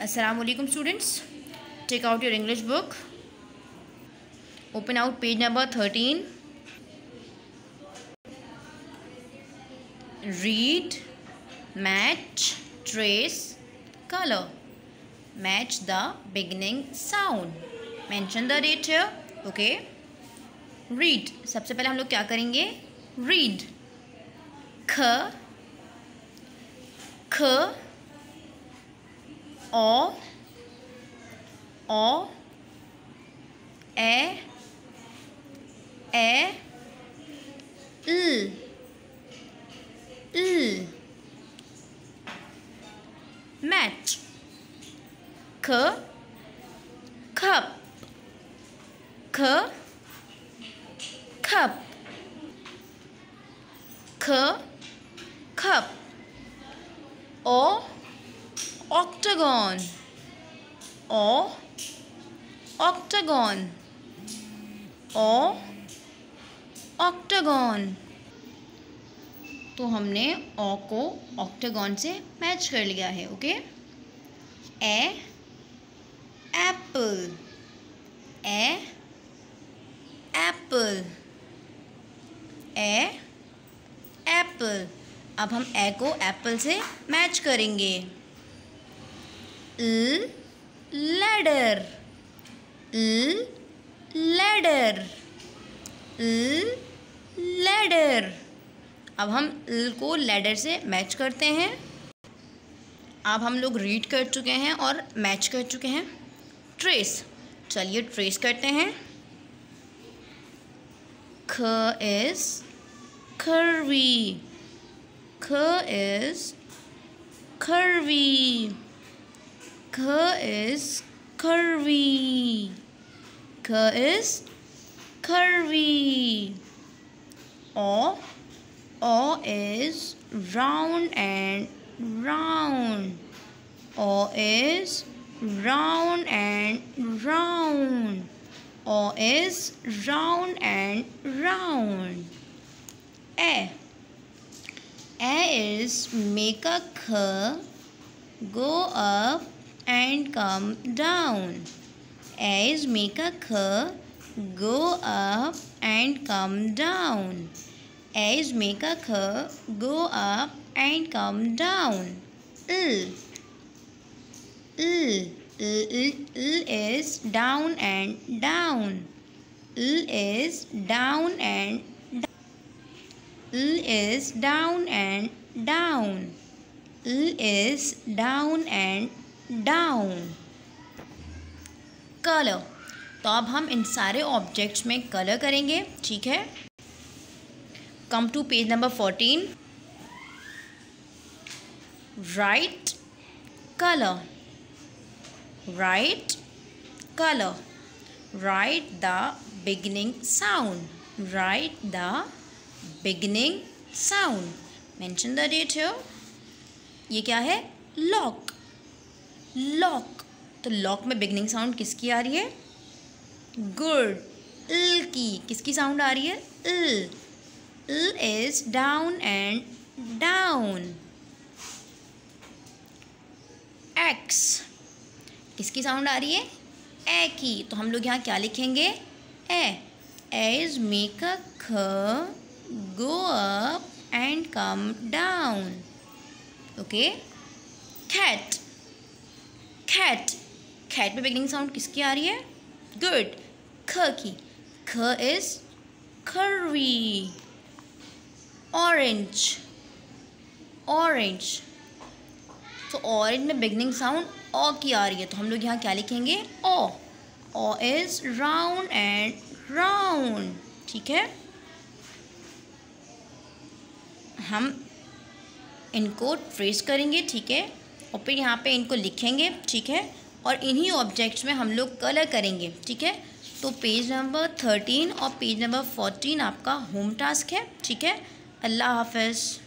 Assalamualaikum students. Take out your English book. Open out page number 13. Read, match, trace, color. Match the beginning sound. Mention the date here. Okay. Read. सबसे पहले हम लोग क्या करेंगे? Read. ख, ओ, ए, ल, match, खप, खप, ओ, octagon, octagon, octagon. तो हमने ओ को ऑक्टागन से मैच कर लिया है. ओके. Apple, apple, apple. अब हम ए को एप्पल से मैच करेंगे. Ladder, ladder, ladder. अब हम को लैडर से मैच करते हैं. अब हम लोग रीड कर चुके हैं और मैच कर चुके हैं. ट्रेस. चलिए ट्रेस करते हैं. ख इज curvy, ख इज curvy, ख is curvy, ख is curvy. O is round and round, O is round and round, O is round and round. A is make a kh go up and come down. A is make a kh go up and come down. A is make a kh go up and come down. L is down and down. L is down and down. L is down and down. L is down and down. Colour. तो अब हम इन सारे objects में colour करेंगे. ठीक है. Come to page number 14. Write colour, write colour. Write the beginning sound, write the beginning sound. Mention the date here. ये क्या है? Lock, lock. तो लॉक में बिगिनिंग साउंड किसकी आ रही है? गुड. इल की. किसकी साउंड आ रही है? L. L is down and down. X. किसकी साउंड आ रही है? ए की. तो हम लोग यहाँ क्या लिखेंगे? ए. ए इज मेक अ ख go up and come down. Okay. Cat, cat. cat में बिगिनिंग साउंड किसकी आ रही है? गुड. ख की. ख इज curvy. orange, orange. तो ऑरेंज में बिगिनिंग साउंड ओ की आ रही है. तो हम लोग यहाँ क्या लिखेंगे? O. O is round and round. ठीक है. हम इनको ट्रेस करेंगे. ठीक है. और फिर यहाँ पे इनको लिखेंगे. ठीक है. और इन्हीं ऑब्जेक्ट्स में हम लोग कलर करेंगे. ठीक है. तो पेज नंबर 13 और पेज नंबर 14 आपका होम टास्क है. ठीक है. अल्लाह हाफ़िज़.